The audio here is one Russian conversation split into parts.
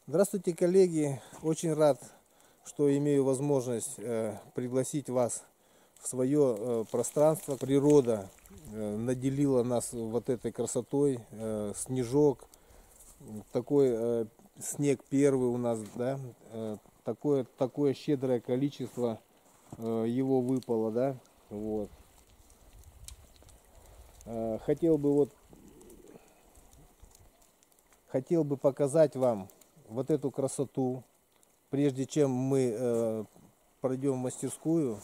Здравствуйте, коллеги! Очень рад, что имею возможность пригласить вас в свое пространство. Природа наделила нас вот этой красотой. Снежок, такой снег первый у нас, да, такое щедрое количество его выпало, да, вот. Хотел бы показать вам вот эту красоту, прежде чем мы пройдем в мастерскую.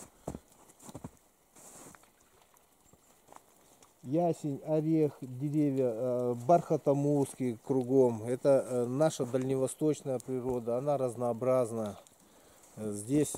Ясень, орех, деревья, бархатомуски кругом. Это наша дальневосточная природа, она разнообразна. Здесь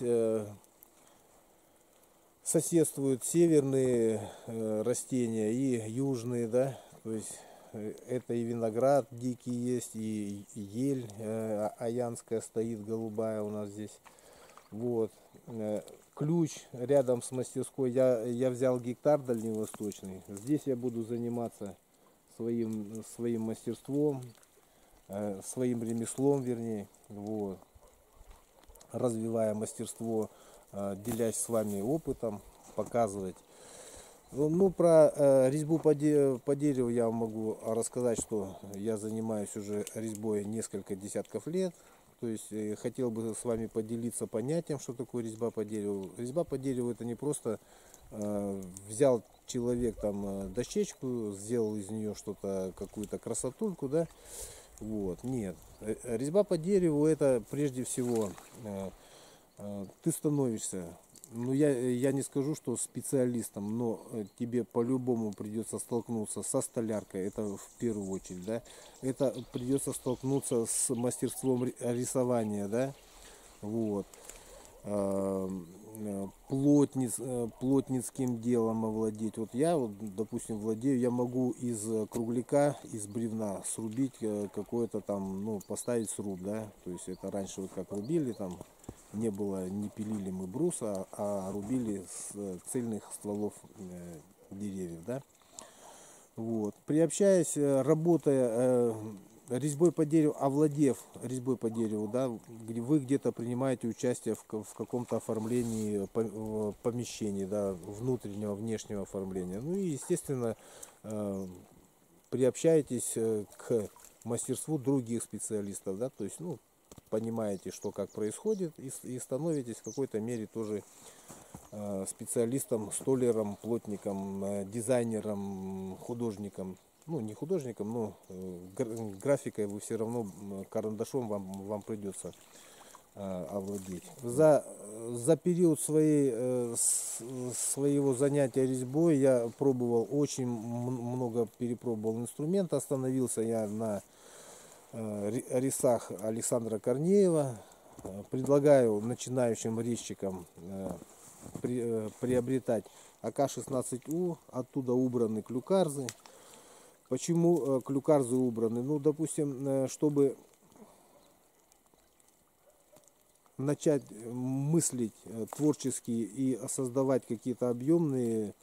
соседствуют северные растения и южные, да, то есть это и виноград дикий есть, и ель аянская стоит, голубая у нас здесь. Вот. Ключ рядом с мастерской. Я взял гектар дальневосточный. Здесь я буду заниматься своим мастерством, своим ремеслом, вернее. Вот. Развивая мастерство, делясь с вами опытом, показывать. Ну, про резьбу по дереву я вам могу рассказать, что я занимаюсь уже резьбой несколько десятков лет. То есть хотел бы с вами поделиться понятием, что такое резьба по дереву. Резьба по дереву — это не просто взял человек там дощечку, сделал из нее что-то, какую-то красотульку, да. Вот, нет. Резьба по дереву — это прежде всего ты становишься, ну я не скажу, что специалистом, но тебе по-любому придется столкнуться со столяркой, это в первую очередь, да. Это придется столкнуться с мастерством рисования, да. Вот. Плотницким делом овладеть. Вот я, вот, допустим, владею, я могу из кругляка, из бревна срубить какое-то там, ну, поставить сруб, да. То есть это раньше вот как рубили там, не было, не пилили мы бруса, а рубили с цельных стволов деревьев, да. Вот. Приобщаясь, работая резьбой по дереву, овладев резьбой по дереву, да, вы где-то принимаете участие в каком-то оформлении помещений, да, внутреннего, внешнего оформления. Ну и, естественно, приобщаетесь к мастерству других специалистов, да, то есть, ну, понимаете, что как происходит, и становитесь в какой-то мере тоже специалистом, столяром, плотником, дизайнером, художником. Ну, не художником, но графикой вы все равно, карандашом вам придется овладеть. За период своего занятия резьбой я пробовал очень много, перепробовал инструмента. Остановился я на резцах Александра Корнеева. Предлагаю начинающим резчикам приобретать АК-16У, оттуда убраны клюкарзы. Почему клюкарзы убраны? Ну, допустим, чтобы начать мыслить творчески и создавать какие-то объемные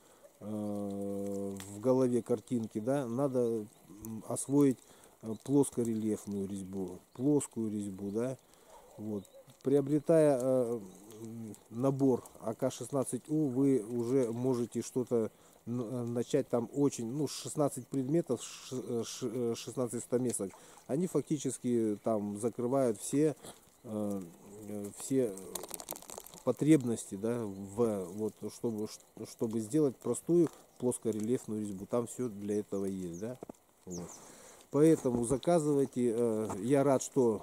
в голове картинки, да, надо освоить плоскорельефную резьбу, плоскую резьбу, да. Вот. Приобретая набор АК-16У, вы уже можете что-то начать там очень, ну, 16 предметов, 16 стамесок, они фактически там закрывают все потребности, да, вот, чтобы сделать простую плоскорельефную резьбу. Там все для этого есть, да. Вот. Поэтому заказывайте. Я рад, что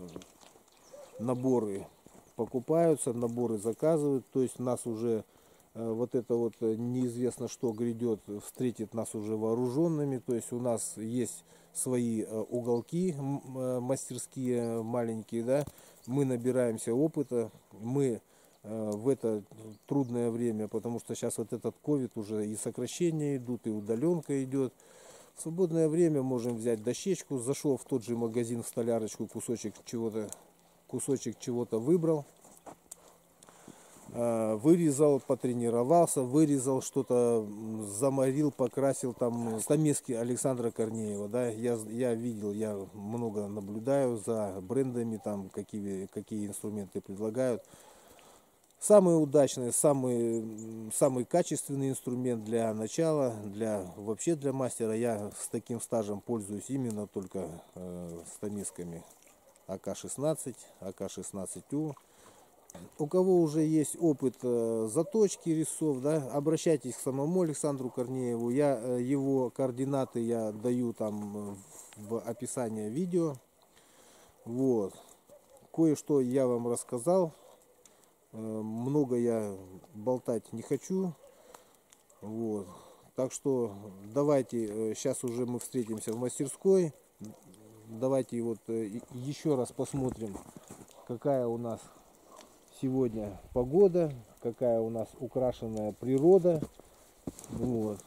наборы покупаются, наборы заказывают. То есть нас уже вот это вот неизвестно что грядет, встретит нас уже вооруженными. То есть у нас есть свои уголки мастерские маленькие, да. Мы набираемся опыта, мы в это трудное время, потому что сейчас вот этот ковид уже и сокращения идут, и удаленка идет. В свободное время можем взять дощечку, зашел в тот же магазин, в столярочку, кусочек чего-то выбрал, вырезал, потренировался, вырезал что-то, заморил, покрасил там стамески Александра Корнеева, да, я видел, я много наблюдаю за брендами, там какие инструменты предлагают. Самый удачный, самый качественный инструмент для начала, вообще для мастера, я с таким стажем пользуюсь именно только стамесками АК-16, АК-16У. У кого уже есть опыт заточки резцов, да, обращайтесь к самому Александру Корнееву. Его координаты я даю там в описании видео. Вот. Кое-что я вам рассказал. Много я болтать не хочу. Вот. Так что давайте, сейчас уже мы встретимся в мастерской. Давайте вот еще раз посмотрим, какая у нас сегодня погода, какая у нас украшенная природа. Вот.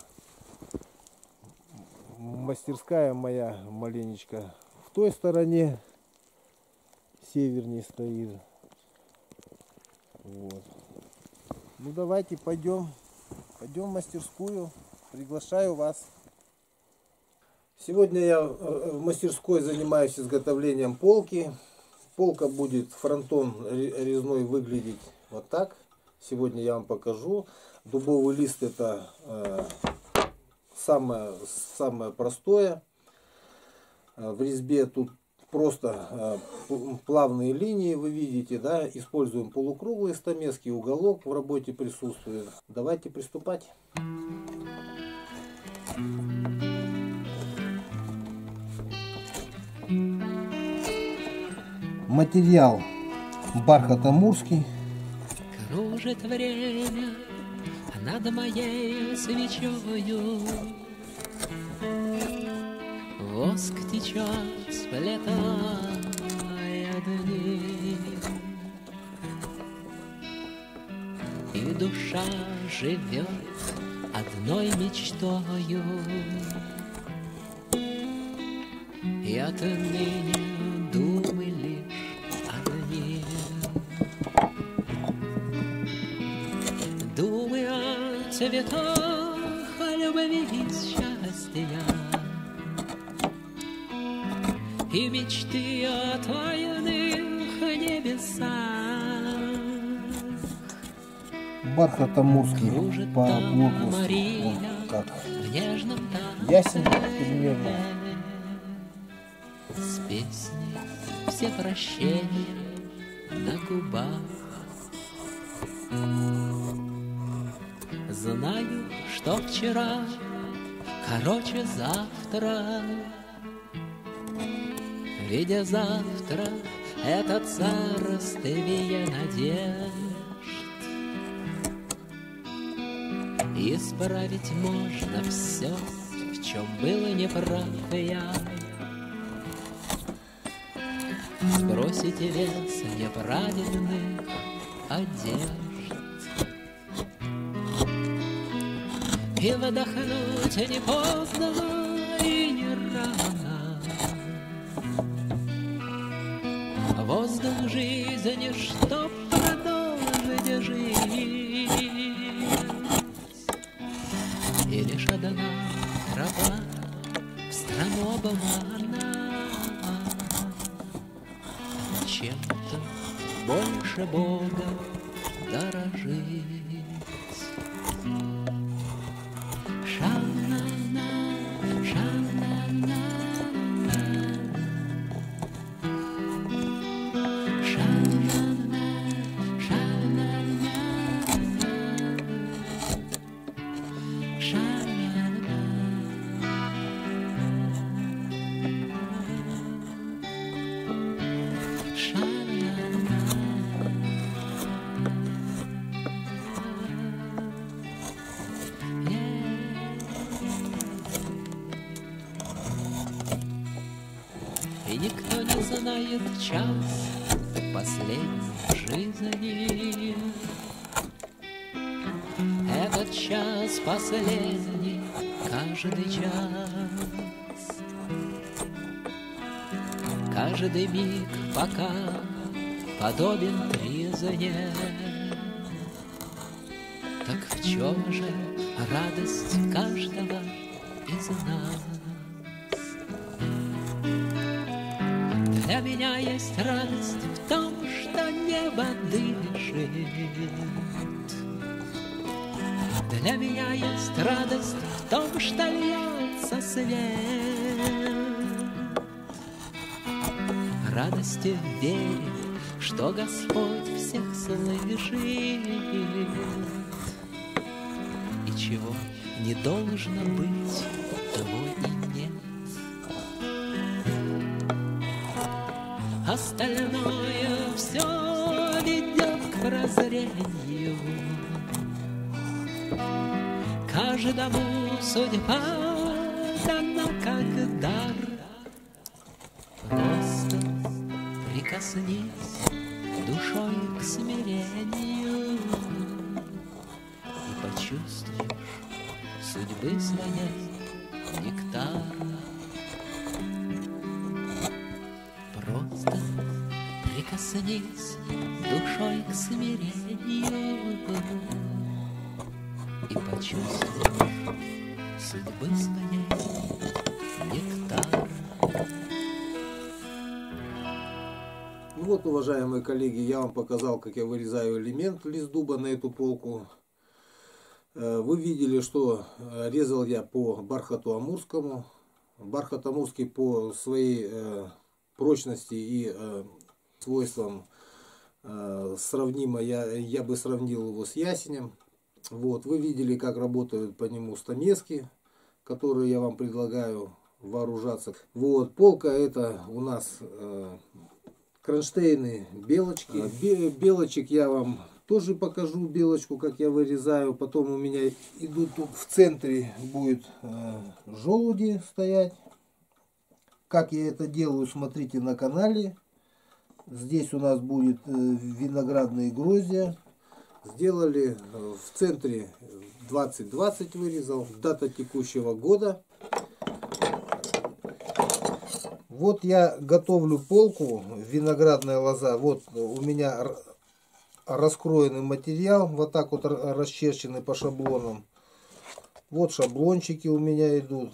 Мастерская моя маленечко в той стороне, севернее стоит. Вот. Ну давайте пойдем в мастерскую, приглашаю вас. Сегодня я в мастерской занимаюсь изготовлением полки. Полка будет фронтон резной выглядеть вот так. Сегодня я вам покажу. Дубовый лист — это самое простое. В резьбе тут просто плавные линии, вы видите, да. Используем полукруглые стамески, уголок в работе присутствует. Давайте приступать. Материал бархат амурский. Кружит время над моей свечою, воск течет, сплетая дни, и душа живет одной мечтою, и отныне думы лишь одни. Думы о цветах, о любви и счастья, и мечты о тайных небесах. Бархат амурский по блоку, как ясень примерно. С песней все прощения на губах. Знаю, что вчера короче завтра, видя завтра это царствие надежд. Исправить можно все, в чем было неправ я. Сбросить вес неправильных одежд и вдохнуть не поздно и не рано воздух жизни, чтоб продолжить жить. И лишь одна тропа в страну обмана, чем-то больше Бога дорожить. Ша-на-на, ша-на-на, ша-на-на, ша-на-на, ша-на-на. И никто не знает час последний жизни. Этот час последний, каждый час, каждый миг пока подобен призне. Так в чем же радость каждого из нас? Для меня есть радость в том, что небо дышит. Для меня есть радость в том, что льется свет. Радости в вере, что Господь всех слышит, и чего не должно быть, того и нет. Остальное все ведет к прозрению. Каждому судьба дана как дар. Просто прикоснись душой к смирению и почувствуешь судьбы своей нектар. Просто прикоснись душой к смирению и почувствуешь судьбы своей нектар. Ну вот, уважаемые коллеги, я вам показал, как я вырезаю элемент лист дуба на эту полку. Вы видели, что резал я по бархату амурскому. Бархат амурский по своей прочности и свойствам сравнимо, я бы сравнил его с ясенем. Вот, вы видели, как работают по нему стамески, которые я вам предлагаю вооружаться. Вот, полка это у нас кронштейны белочки. Белочек я вам тоже покажу, белочку, как я вырезаю. Потом у меня идут тут в центре будет желуди стоять. Как я это делаю, смотрите на канале. Здесь у нас будет виноградные гроздья. Сделали в центре 2020 вырезал, дата текущего года. Вот я готовлю полку, виноградная лоза. Вот у меня раскроенный материал, вот так вот расчерченный по шаблонам. Вот шаблончики у меня идут.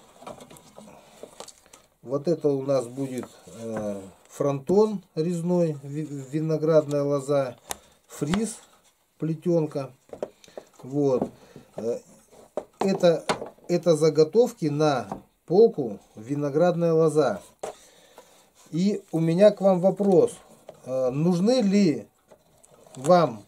Вот это у нас будет фронтон резной, виноградная лоза, фриз, плетенка. Вот. Это заготовки на полку виноградная лоза. И у меня к вам вопрос. Нужны ли вам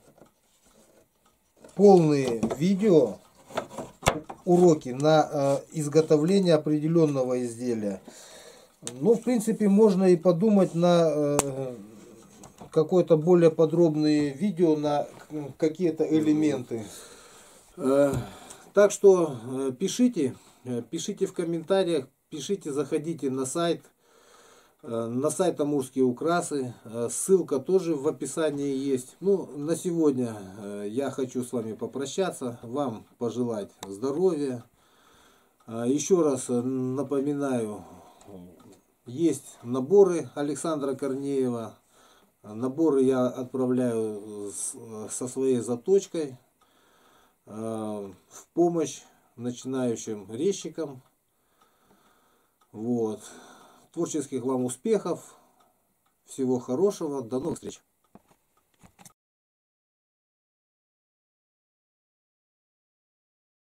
полные видео уроки на изготовление определенного изделия? Ну, в принципе, можно и подумать на какое-то более подробные видео на какие-то элементы. Так что пишите в комментариях, пишите, заходите на сайт Амурские украсы. Ссылка тоже в описании есть. Ну, на сегодня я хочу с вами попрощаться, вам пожелать здоровья. Еще раз напоминаю, есть наборы Александра Корнеева. Наборы я отправляю со своей заточкой в помощь начинающим резчикам. Вот. Творческих вам успехов, всего хорошего, до новых встреч!